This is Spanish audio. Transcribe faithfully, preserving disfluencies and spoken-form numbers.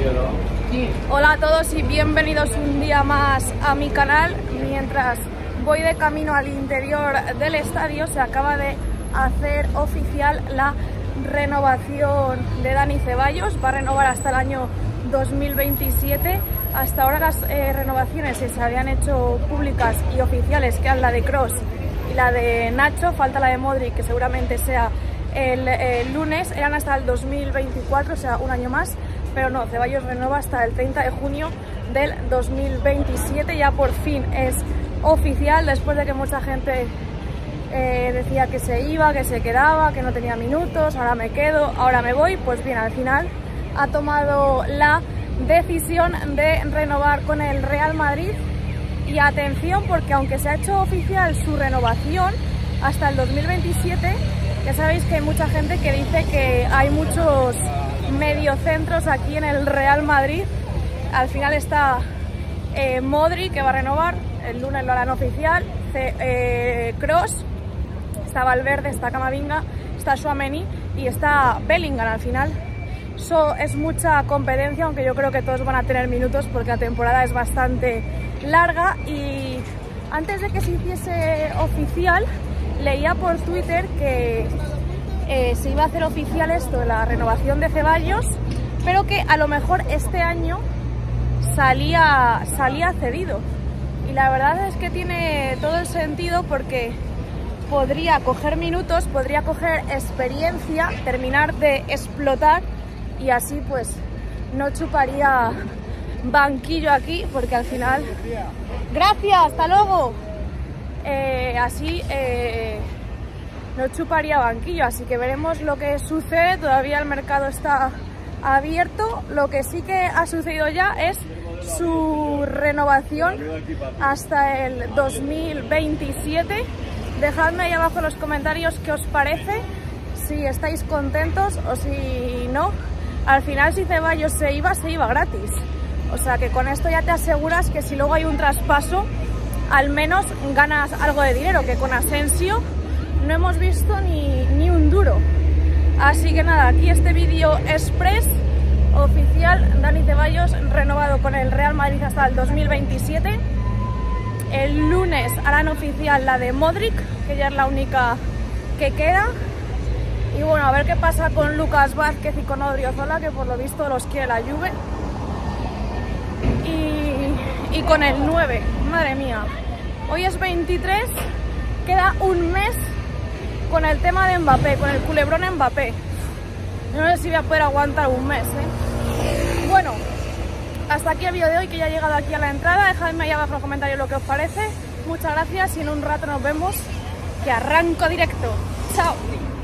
Hola a todos y bienvenidos un día más a mi canal. Mientras voy de camino al interior del estadio, se acaba de hacer oficial la renovación de Dani Ceballos. Va a renovar hasta el año dos mil veintisiete. Hasta ahora las eh, renovaciones que se habían hecho públicas y oficiales, que eran la de Kroos y la de Nacho, falta la de Modric, que seguramente sea el, el lunes, eran hasta el dos mil veinticuatro, o sea, un año más. Pero no, Ceballos renueva hasta el treinta de junio del dos mil veintisiete. Ya por fin es oficial, después de que mucha gente eh, decía que se iba, que se quedaba, que no tenía minutos, ahora me quedo, ahora me voy. Pues bien, al final ha tomado la decisión de renovar con el Real Madrid. Y atención, porque aunque se ha hecho oficial su renovación hasta el dos mil veintisiete, ya sabéis que hay mucha gente que dice que hay muchos mediocentros aquí en el Real Madrid. Al final está eh, Modric, que va a renovar, el lunes lo harán oficial, eh, Kroos, está Valverde, está Camavinga, está Tchouaméni y está Bellingham. Al final so, es mucha competencia, aunque yo creo que todos van a tener minutos porque la temporada es bastante larga. Y antes de que se hiciese oficial, leía por Twitter que eh, se iba a hacer oficial esto de la renovación de Ceballos, pero que a lo mejor este año salía, salía cedido. Y la verdad es que tiene todo el sentido, porque podría coger minutos, podría coger experiencia, terminar de explotar, y así pues no chuparía banquillo aquí, porque al final... ¡Gracias! ¡Hasta luego! Eh, así eh, no chuparía banquillo, así que veremos lo que sucede. Todavía el mercado está abierto. Lo que sí que ha sucedido ya es su renovación hasta el dos mil veintisiete. Dejadme ahí abajo en los comentarios qué os parece, si estáis contentos o si no. Al final, si Ceballos se iba, se iba gratis. O sea que con esto ya te aseguras que si luego hay un traspaso, al menos ganas algo de dinero, que con Asensio no hemos visto ni, ni un duro. Así que nada, aquí este vídeo express oficial: Dani Ceballos renovado con el Real Madrid hasta el dos mil veintisiete. El lunes harán oficial la de Modric, que ya es la única que queda. Y bueno, a ver qué pasa con Lucas Vázquez y con Odriozola, que por lo visto los quiere la Juve. Y, y con el nueve, madre mía, hoy es veintitrés, queda un mes con el tema de Mbappé, con el culebrón Mbappé. No sé si voy a poder aguantar un mes, ¿eh? Bueno, hasta aquí el vídeo de hoy, que ya he llegado aquí a la entrada. Dejadme ahí abajo en los comentarios lo que os parece. Muchas gracias y en un rato nos vemos, que arranco directo. ¡Chao!